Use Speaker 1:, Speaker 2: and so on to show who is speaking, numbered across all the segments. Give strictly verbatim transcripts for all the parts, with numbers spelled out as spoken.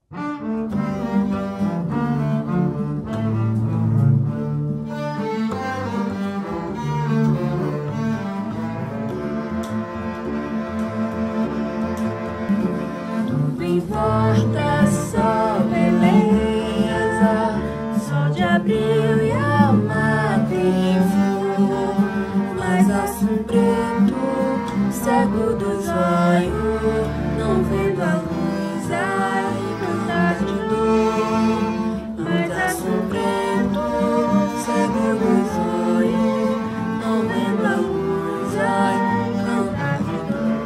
Speaker 1: Importa só beleza, sol de abril e alma tem flor, mas aço preto, cego dos olhos, não vendo a luz, ai, cantar de dor. Mas aço preto, cego dos olhos, não vendo a luz, ai, cantar de dor.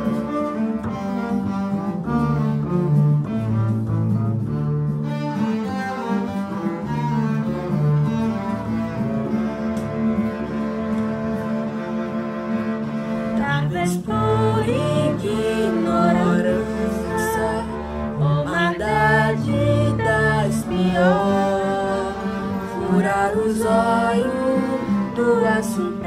Speaker 1: Talvez por ignorância ou maldade das piores, furar os olhos do assunto